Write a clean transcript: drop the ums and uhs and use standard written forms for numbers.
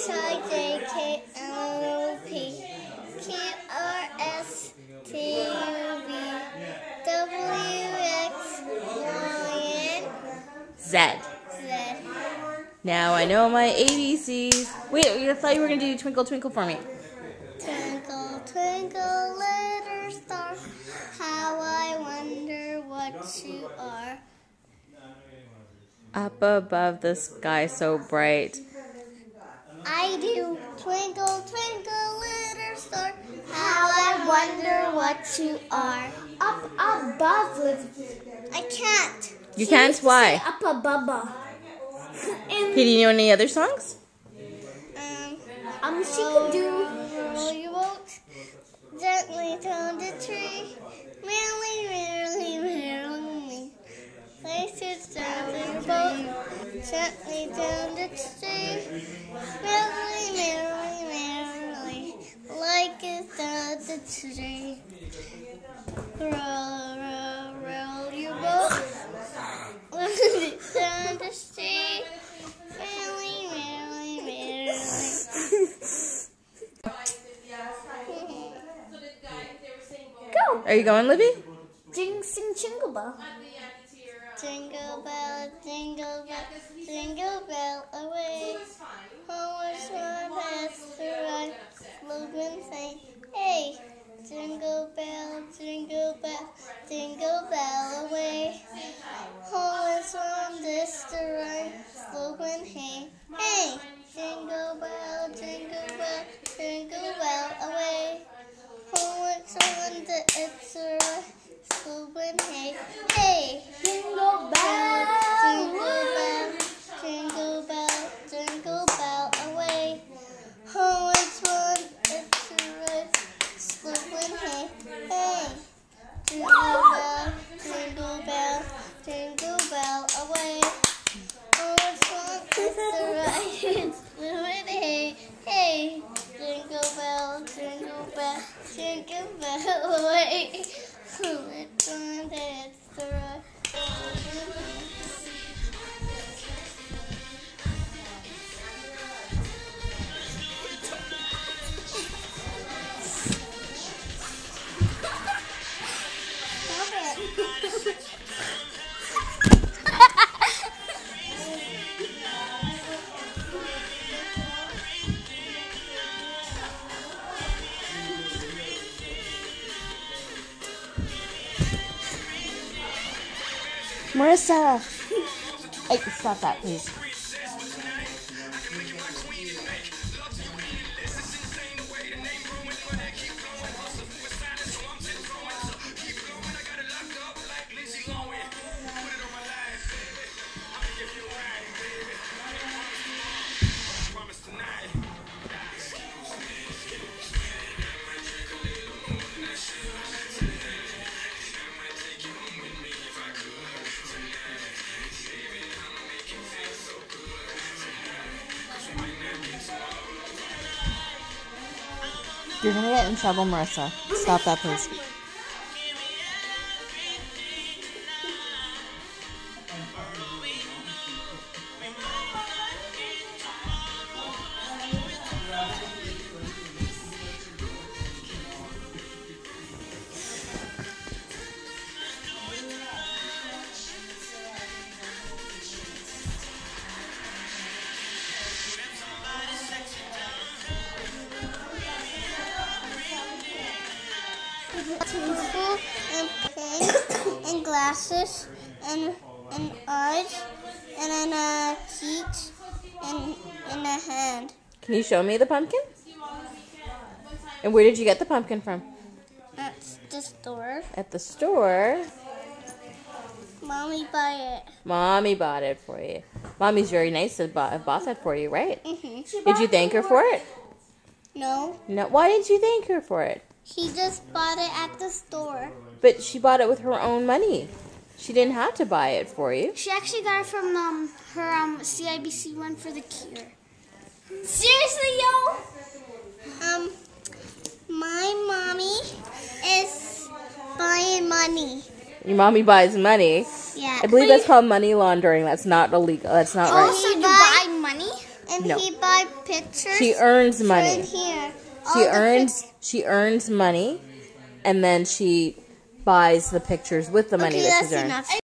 Z. Now I know my ABCs. Wait, I thought you were going to do Twinkle Twinkle for me. Twinkle, twinkle, little star, how I wonder what you are. Up above the sky so bright. I do. Twinkle, twinkle, little star, how I wonder what you are. Up above with... I can't. You can't? Why? Up above. Okay, do you know any other songs? She could do roll your boat gently down the tree. Merrily, merrily, merrily. Place it down your boat gently down the tree. Merrily, merrily, merrily. Like it's down the tree. Roll, roll, roll your boat. Down the street. Merrily, merrily, merrily. Go. Are you going, Libby? Sing jingle bell. Jingle bell, jingle bell, jingle bell away. Homewards one has to run. Slogan saying, hey, jingle bell, jingle bell, jingle bell away. Homewards one has to run. Slogan, hey, hey, jingle bell, jingle bell, jingle bell away. Homewards one that's to run. Slogan, hey, hey, jingle bell, jingle bell, jingle bell, jingle bell away. Homewards one that's to run. Slogan, hey, hey, jingle bell, jingle bell, jingle bell away. Homewards one that's to run. Slogan, hey, hey, jingle bell, jingle bell, jingle bell away. Homewards one that's to run. Marissa! Hey, stop that, please. You're gonna get in trouble, Marissa. Stop that, please. Pencil and pen and glasses and eyes and then a teeth and a hand. Can you show me the pumpkin? And where did you get the pumpkin from? At the store. At the store? Mommy bought it. Mommy bought it for you. Mommy's very nice to bought that for you, right? Mm-hmm. Did you thank her for it? No. No. Why didn't you thank her for it? She just bought it at the store. But she bought it with her own money. She didn't have to buy it for you. She actually got it from her CIBC one for the cure. Seriously, yo? My mommy is buying money. Your mommy buys money. Yeah. I believe that's called money laundering. That's not illegal. That's not right. Also, you buy money? And No. he buy pictures. She earns in money. here. She earns money, and then she buys the pictures with the money Okay, that that's she's earned. enough.